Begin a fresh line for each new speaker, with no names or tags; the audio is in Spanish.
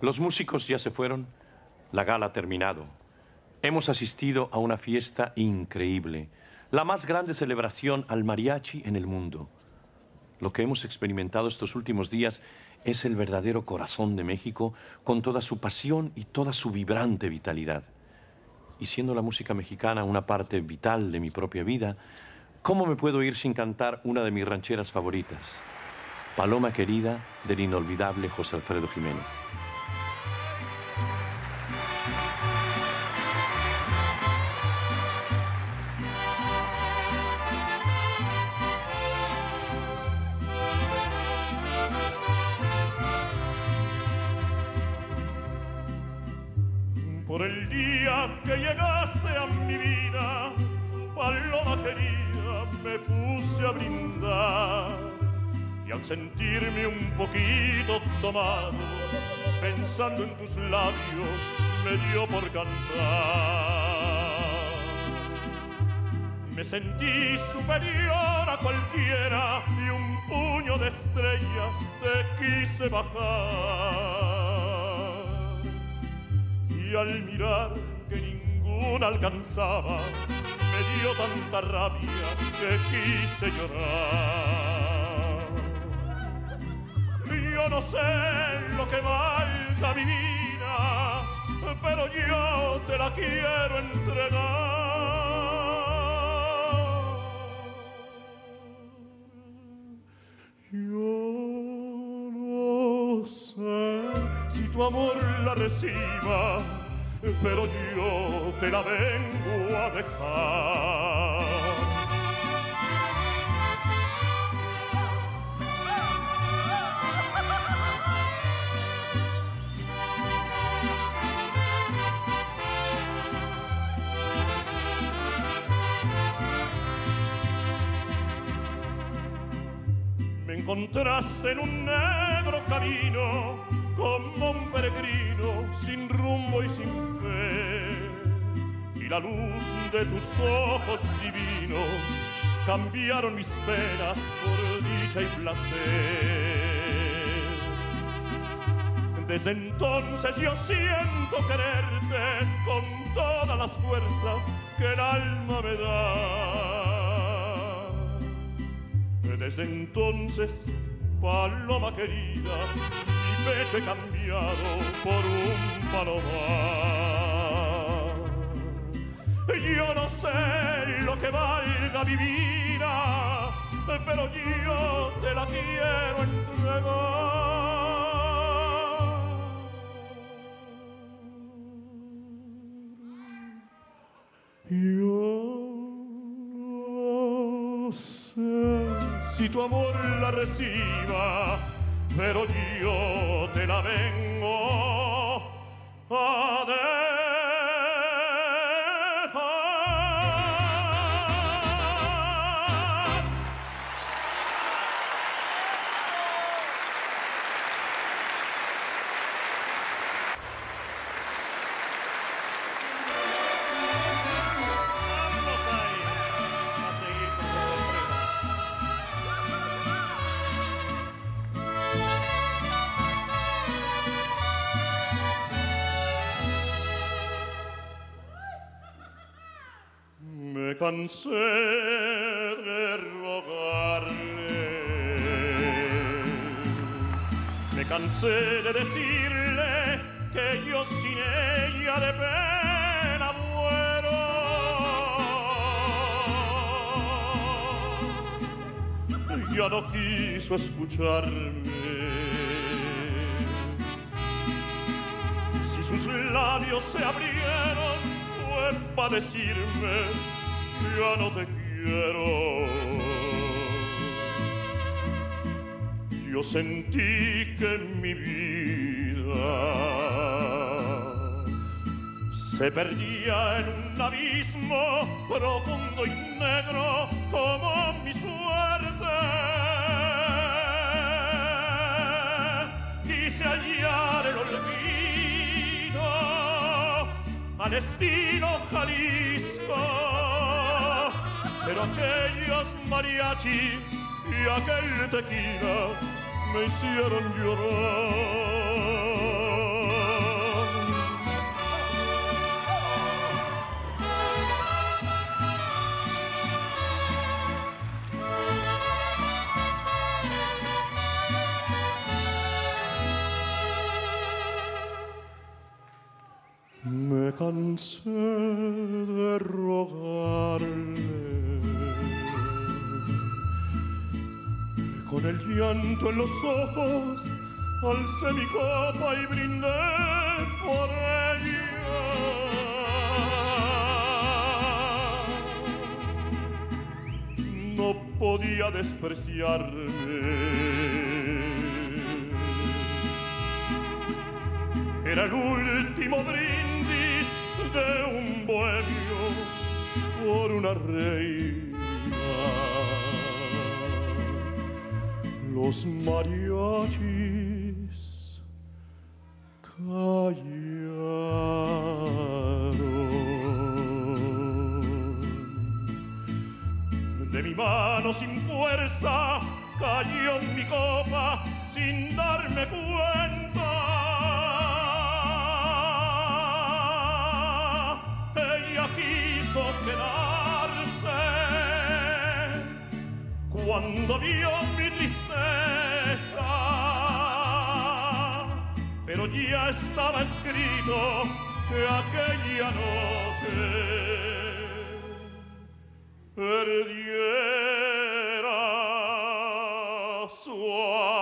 Los músicos ya se fueron, la gala ha terminado. Hemos asistido a una fiesta increíble, la más grande celebración al mariachi en el mundo. Lo que hemos experimentado estos últimos días es el verdadero corazón de México, con toda su pasión y toda su vibrante vitalidad. Y siendo la música mexicana una parte vital de mi propia vida, ¿cómo me puedo ir sin cantar una de mis rancheras favoritas? Paloma Querida, del inolvidable José Alfredo Jiménez.
Por el día que llegaste a mi vida, paloma querida, me puse a brindar. Y al sentirme un poquito tomado, pensando en tus labios, me dio por cantar. Me sentí superior a cualquiera y un puño de estrellas te quise bajar. Y al mirar que ninguna alcanzaba, me dio tanta rabia que quise llorar. Yo no sé lo que valga mi vida, pero yo te la quiero entregar. Yo no sé si tu amor la reciba, pero yo te la vengo a dejar. Me encontraste en un negro camino, como un peregrino sin rumbo y sin fe, y la luz de tus ojos divinos cambiaron mis penas por dicha y placer. Desde entonces yo siento quererte con todas las fuerzas que el alma me da. Desde entonces, paloma querida, mi pecho he cambiado por un palomar. Yo no sé lo que valga mi vida, pero yo te la quiero entregar. Yo no sé si tu amor la reciba, pero yo te la vengo a dejar. Vamos ahí a seguir con la sorpresa. Me cansé de rogarle, me cansé de decirle que yo sin ella de pena muero. Ya no quiso escucharme. Si sus labios se abrieron, fue para decirme: ya no te quiero. Yo sentí que mi vida se perdía en un abismo profundo y negro como mi suerte. Quise hallar el olvido al estilo Jalisco, pero aquellos mariachis y aquel tequila me hicieron llorar. cansé de rogarle. Con el llanto en los ojos alcé mi copa y brindé por ella. No podía despreciarme. Era el último brindis de un bohemio por una reina. Los mariachis callaron. De mi mano sin fuerza cayó mi copa sin darme cuenta. Ella quiso quedarse cuando vio mi tristeza, pero ya estaba escrito que aquella noche perdiera su alma.